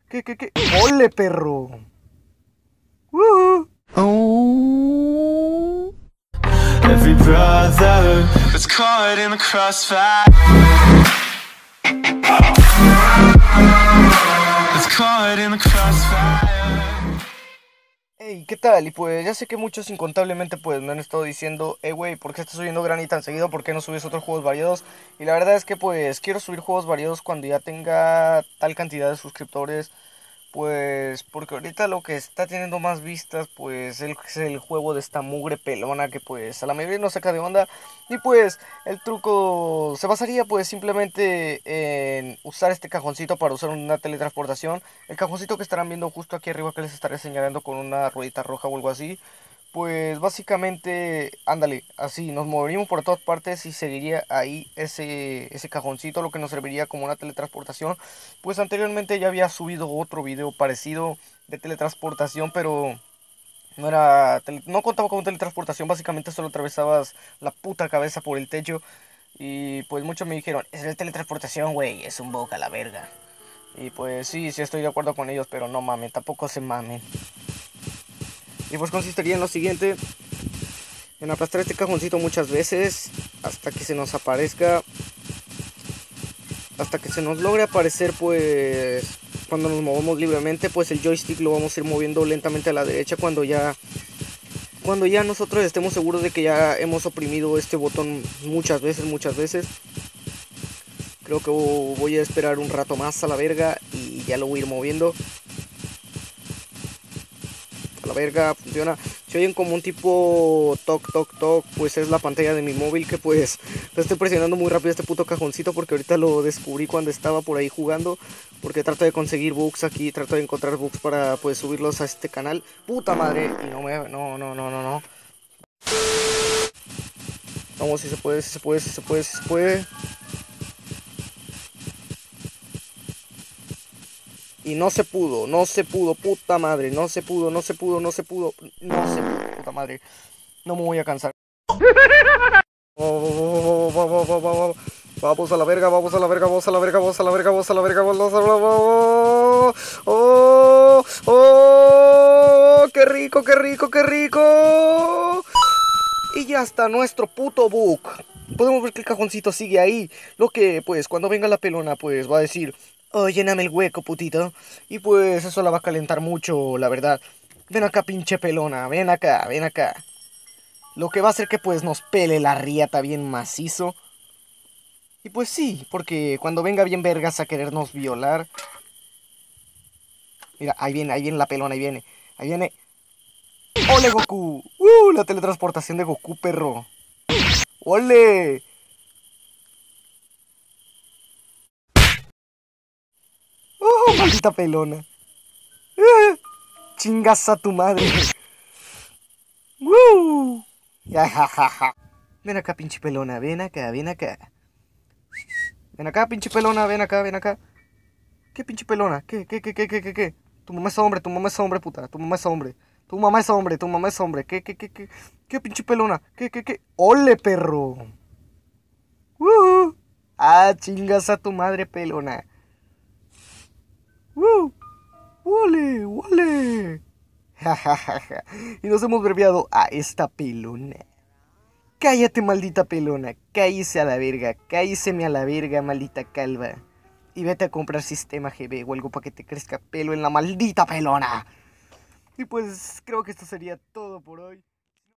¿Qué? ¡Ole, perro! ¡Woohoo! Oh. Every brother was caught in the crossfire. Was caught in the crossfire. Hey, ¿qué tal? Y pues ya sé que muchos incontablemente pues me han estado diciendo, güey, ¿por qué estás subiendo Granny tan seguido? ¿Por qué no subes otros juegos variados? Y la verdad es que pues quiero subir juegos variados cuando ya tenga tal cantidad de suscriptores. Pues porque ahorita lo que está teniendo más vistas pues es el juego de esta mugre pelona que pues a la mayoría nos saca de onda. Y pues el truco se basaría pues simplemente en usar este cajoncito para usar una teletransportación. El cajoncito que estarán viendo justo aquí arriba que les estaré señalando con una ruedita roja o algo así. Pues básicamente, ándale, así, nos moveríamos por todas partes y seguiría ahí ese cajoncito, lo que nos serviría como una teletransportación. Pues anteriormente ya había subido otro video parecido de teletransportación, pero no contaba con teletransportación, básicamente solo atravesabas la puta cabeza por el techo. Y pues muchos me dijeron, es de teletransportación, güey, es un bug a la verga. Y pues sí estoy de acuerdo con ellos, pero no mamen, tampoco se mamen. Y pues consistiría en lo siguiente, en aplastar este cajoncito muchas veces hasta que se nos aparezca, hasta que se nos logre aparecer pues cuando nos movemos libremente, pues el joystick lo vamos a ir moviendo lentamente a la derecha cuando ya nosotros estemos seguros de que ya hemos oprimido este botón muchas veces. Creo que voy a esperar un rato más a la verga y ya lo voy a ir moviendo. A la verga, funciona. Se oyen como un tipo toc, pues es la pantalla de mi móvil que pues lo estoy presionando muy rápido este puto cajoncito porque ahorita lo descubrí cuando estaba por ahí jugando, porque trato de conseguir bugs aquí, trato de encontrar bugs para pues subirlos a este canal. Puta madre, y no. Vamos, si se puede. Y no se pudo, puta madre, no se pudo, puta madre. No me voy a cansar. Vamos a la verga, vamos a la verga. ¡Oh! ¡Qué rico! Y ya está nuestro puto bug. Podemos ver que el cajoncito sigue ahí. Lo que, pues, cuando venga la pelona, pues, va a decir, oh, lléname el hueco, putito. Y pues, eso la va a calentar mucho, la verdad. Ven acá, pinche pelona, ven acá. Lo que va a hacer que, pues, nos pele la riata bien macizo. Y pues sí, porque cuando venga bien vergas a querernos violar. Mira, ahí viene la pelona, ahí viene. ¡Ole, Goku! La teletransportación de Goku, perro. ¡Ole! ¡Oh, maldita pelona! ¡Chingas a tu madre! ¡Woo! Ven acá, pinche pelona, ven acá. Ven acá, pinche pelona, ven acá. ¿Qué pinche pelona? ¿Qué? Tu mamá es hombre, puta. Tu mamá es hombre. ¿Qué pinche pelona? ¿Qué? ¡Ole, perro! ¡Woo! ¡Ah, chingas a tu madre, pelona! ¡Woo! ¡Ole! Y nos hemos breviado a esta pelona. Cállate, maldita pelona. Cállese a la verga. Cálleseme a la verga, maldita calva. Y vete a comprar sistema GB o algo para que te crezca pelo en la maldita pelona. Y pues creo que esto sería todo por hoy.